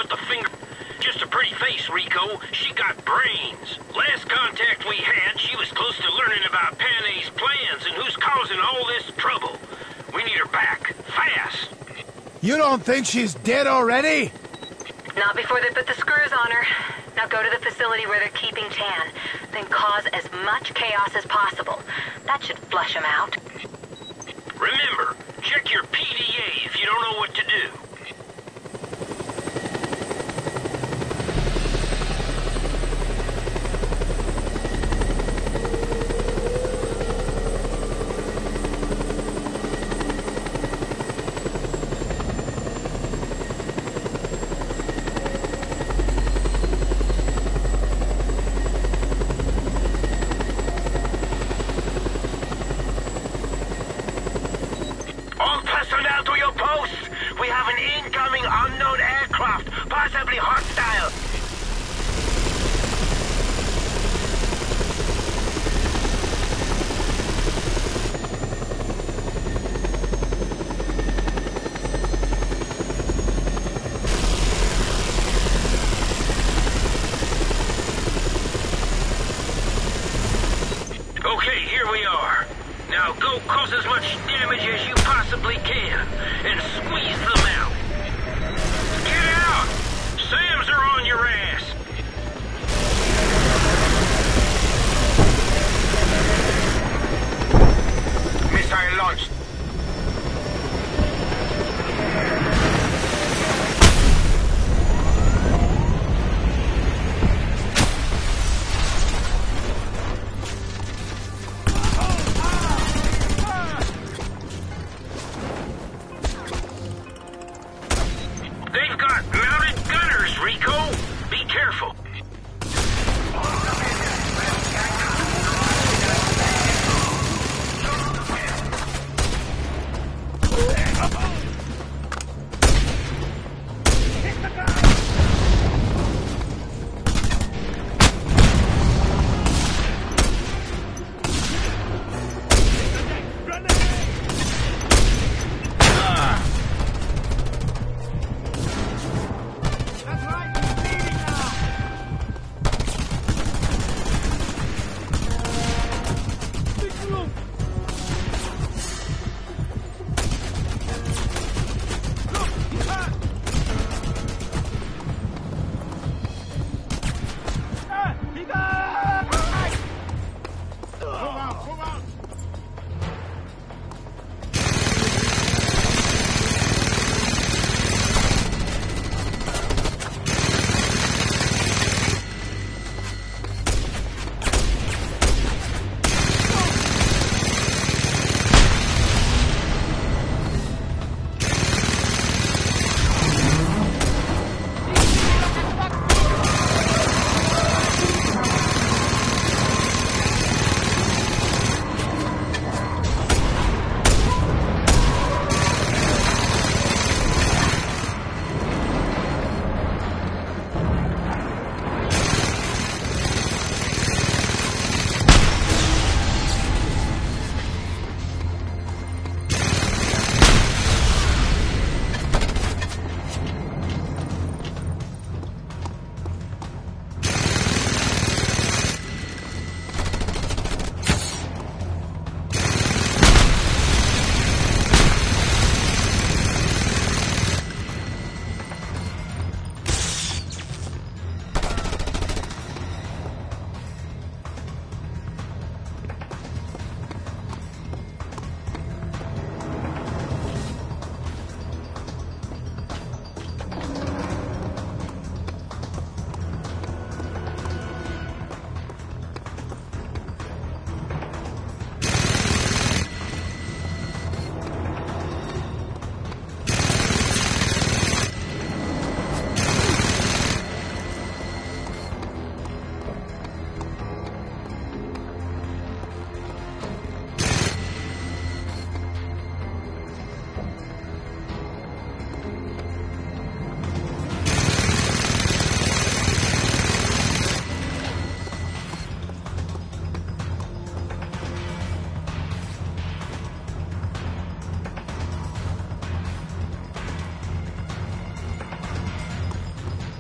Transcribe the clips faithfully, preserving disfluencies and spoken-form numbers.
about the finger. Just a pretty face, Rico. She got brains. Last contact we had, she was close to learning about Panay's plans and who's causing all this trouble. We need her back. Fast. You don't think she's dead already? Not before they put the screws on her. Now go to the facility where they're keeping Tan. Then cause as much chaos as possible. That should flush them out. Remember, check your P D A if you don't know what to do. We have an incoming unknown aircraft, possibly hostile. Okay, here we are. Now go cause as much damage as you possibly can, and squeeze them out. Get out! Sams are on your ass! Missile launched. They've got mounted gunners, Rico. Be careful.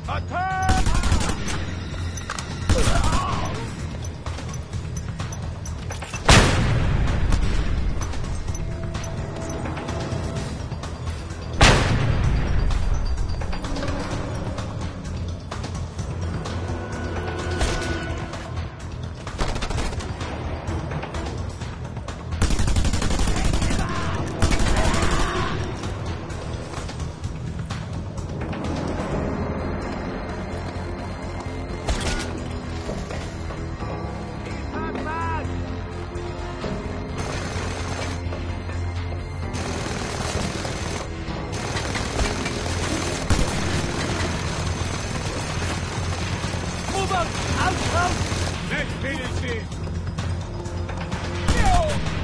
Attack! Next finish. No!